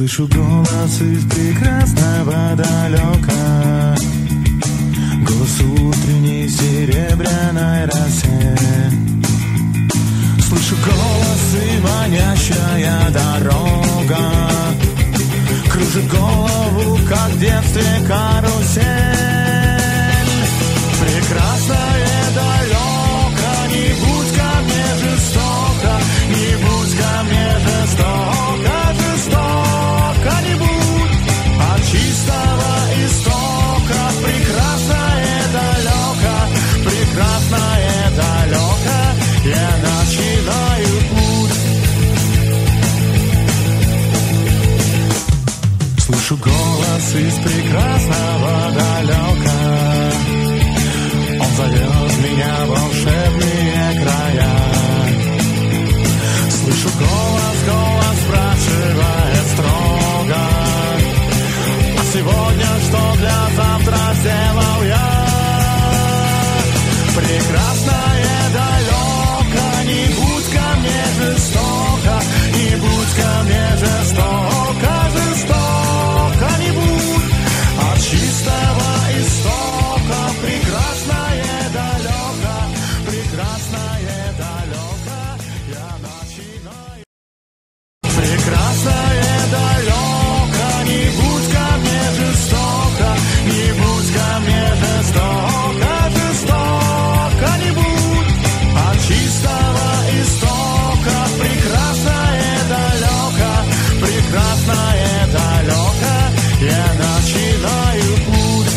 Слышу голос из прекрасного далека, голос утренней серебряной росе. Слышу голос и манящая дорога кружит голову, как в детстве карусель. Прекрасное далеко, не будь ко мне жестоко, не будь ко мне жестоко, жестоко не будь. От чистого истока прекрасное далеко, прекрасное далеко, я начинаю путь. Слышу голос из прекрасного далека, он зовет меня в волшебные края. Слышу голос, голос спрашивает строго: а сегодня что для завтра сделал я? Прекрасное далеко, не будь ко мне жестоко, не будь ко мне жестоко, жестоко не будь. От чистого истока прекрасное далеко, прекрасное далеко, я начинаю. Прекрасное далеко, не будь ко мне жестоко, не будь ко мне жестоко, жестоко не будь. От чистого истока прекрасное далеко, прекрасное далеко, я начинаю путь.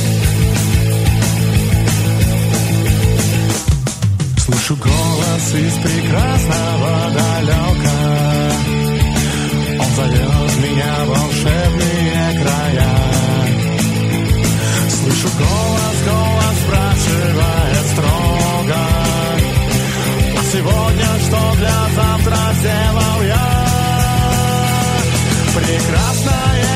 Слышу голос из прекрасного далека, он зовет меня в волшебные края. Слышу голос, голос спрашивает строго: а сегодня что для завтра сделал я? Прекрасное